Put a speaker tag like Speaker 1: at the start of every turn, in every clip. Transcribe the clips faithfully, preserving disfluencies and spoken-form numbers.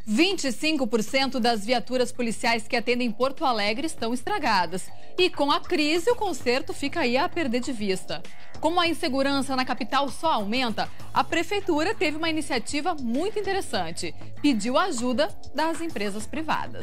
Speaker 1: vinte e cinco por cento das viaturas policiais que atendem Porto Alegre estão estragadas. E com a crise, o conserto fica aí a perder de vista. Como a insegurança na capital só aumenta, a Prefeitura teve uma iniciativa muito interessante. Pediu ajuda das empresas privadas.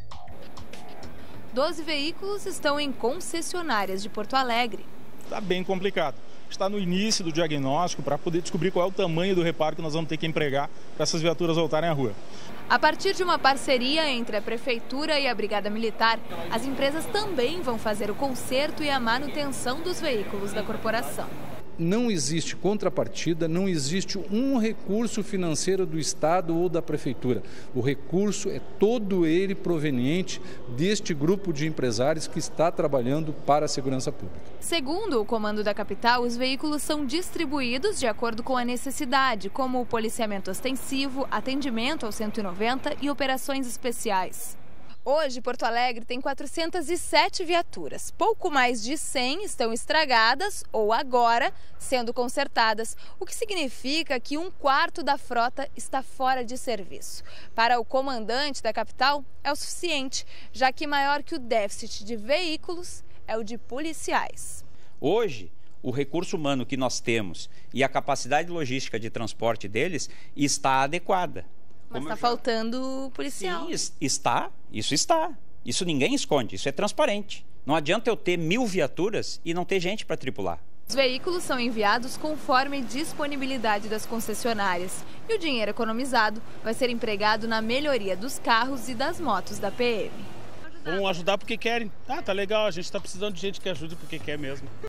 Speaker 2: Doze veículos estão em concessionárias de Porto Alegre.
Speaker 3: Está bem complicado. Está no início do diagnóstico para poder descobrir qual é o tamanho do reparo que nós vamos ter que empregar para essas viaturas voltarem à rua.
Speaker 2: A partir de uma parceria entre a Prefeitura e a Brigada Militar, as empresas também vão fazer o conserto e a manutenção dos veículos da corporação.
Speaker 4: Não existe contrapartida, não existe um recurso financeiro do Estado ou da Prefeitura. O recurso é todo ele proveniente deste grupo de empresários que está trabalhando para a segurança pública.
Speaker 2: Segundo o comando da capital, os veículos são distribuídos de acordo com a necessidade, como o policiamento ostensivo, atendimento ao cento e noventa e operações especiais. Hoje, Porto Alegre tem quatrocentas e sete viaturas. Pouco mais de cem estão estragadas ou agora sendo consertadas, o que significa que um quarto da frota está fora de serviço. Para o comandante da capital, é o suficiente, já que maior que o déficit de veículos é o de policiais.
Speaker 5: Hoje, o recurso humano que nós temos e a capacidade logística de transporte deles está adequada.
Speaker 2: Mas está faltando policial.
Speaker 5: Sim, está, isso está. Isso ninguém esconde, isso é transparente. Não adianta eu ter mil viaturas e não ter gente para tripular.
Speaker 2: Os veículos são enviados conforme disponibilidade das concessionárias. E o dinheiro economizado vai ser empregado na melhoria dos carros e das motos da P M.
Speaker 6: Vão ajudar porque querem. Ah, tá legal, a gente está precisando de gente que ajude porque quer mesmo.